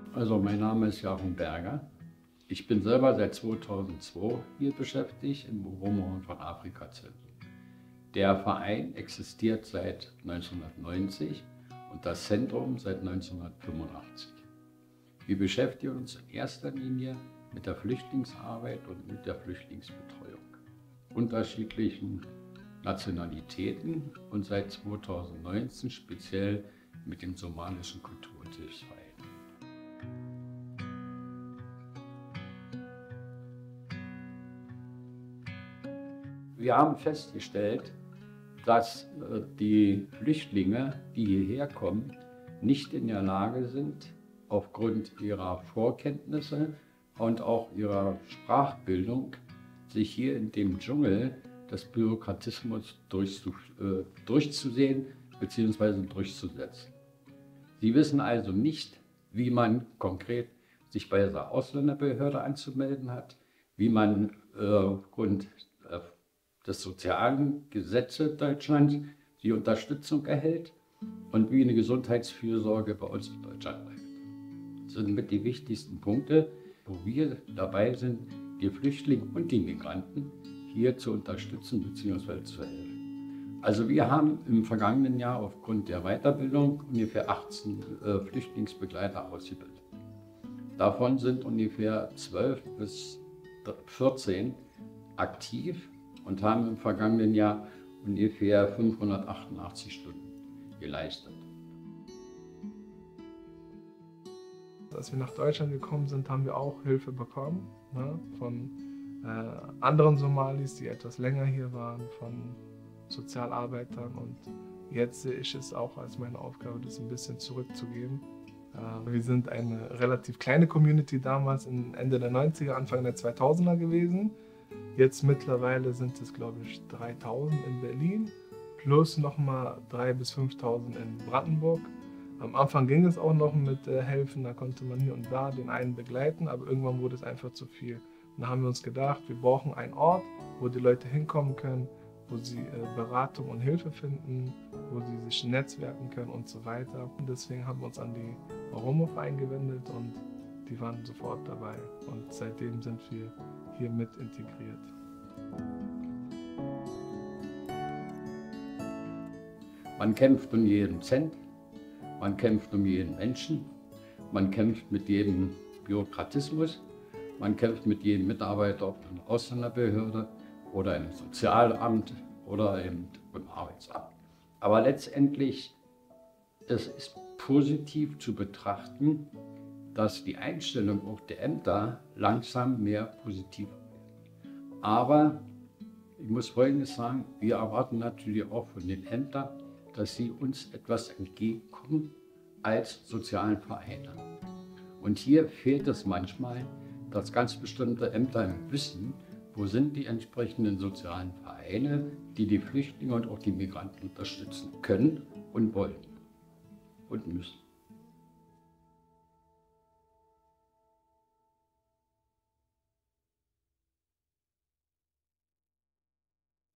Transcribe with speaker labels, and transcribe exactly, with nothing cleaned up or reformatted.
Speaker 1: Also mein Name ist Jochen Berger. Ich bin selber seit zweitausendzwei hier beschäftigt im Oromo von Afrika Zentrum. Der Verein existiert seit neunzehnhundertneunzig und das Zentrum seit neunzehnhundertfünfundachtzig. Wir beschäftigen uns in erster Linie mit der Flüchtlingsarbeit und mit der Flüchtlingsbetreuung unterschiedlichen Nationalitäten und seit zweitausendneunzehn speziell mit dem somalischen Kultur- und Hilfsverein. Wir haben festgestellt, dass die Flüchtlinge, die hierher kommen, nicht in der Lage sind, aufgrund ihrer Vorkenntnisse und auch ihrer Sprachbildung, sich hier in dem Dschungel des Bürokratismus durchzu, äh, durchzusehen bzw. durchzusetzen. Sie wissen also nicht, wie man konkret sich bei der Ausländerbehörde anzumelden hat, wie man äh, aufgrund äh, des sozialen Gesetzes Deutschlands die Unterstützung erhält und wie eine Gesundheitsfürsorge bei uns in Deutschland läuft. Das sind mit die wichtigsten Punkte, wo wir dabei sind, die Flüchtlinge und die Migranten hier zu unterstützen bzw. zu helfen. Also wir haben im vergangenen Jahr aufgrund der Weiterbildung ungefähr achtzehn äh, Flüchtlingsbegleiter ausgebildet. Davon sind ungefähr zwölf bis vierzehn aktiv und haben im vergangenen Jahr ungefähr fünfhundertachtundachtzig Stunden geleistet.
Speaker 2: Als wir nach Deutschland gekommen sind, haben wir auch Hilfe bekommen, ne, von äh, anderen Somalis, die etwas länger hier waren, von Sozialarbeitern, und jetzt sehe ich es auch als meine Aufgabe, das ein bisschen zurückzugeben. Äh, wir sind eine relativ kleine Community damals, Ende der neunziger, Anfang der zweitausender gewesen. Jetzt mittlerweile sind es, glaube ich, dreitausend in Berlin, plus nochmal dreitausend bis fünftausend in Brandenburg. Am Anfang ging es auch noch mit äh, Helfen, da konnte man hier und da den einen begleiten, aber irgendwann wurde es einfach zu viel. Und da haben wir uns gedacht, wir brauchen einen Ort, wo die Leute hinkommen können, wo sie äh, Beratung und Hilfe finden, wo sie sich netzwerken können und so weiter. Und deswegen haben wir uns an die Oromo-Verein gewendet und die waren sofort dabei. Und seitdem sind wir hier mit integriert.
Speaker 1: Man kämpft um jeden Cent, man kämpft um jeden Menschen, man kämpft mit jedem Bürokratismus, man kämpft mit jedem Mitarbeiter auf einer Ausländerbehörde oder im Sozialamt oder im Arbeitsamt. Aber letztendlich es ist positiv zu betrachten, dass die Einstellung auch der Ämter langsam mehr positiv wird. Aber ich muss Folgendes sagen, wir erwarten natürlich auch von den Ämtern, dass sie uns etwas entgegenkommen als sozialen Vereine. Und hier fehlt es manchmal, dass ganz bestimmte Ämter wissen, wo sind die entsprechenden sozialen Vereine, die die Flüchtlinge und auch die Migranten unterstützen können und wollen und müssen.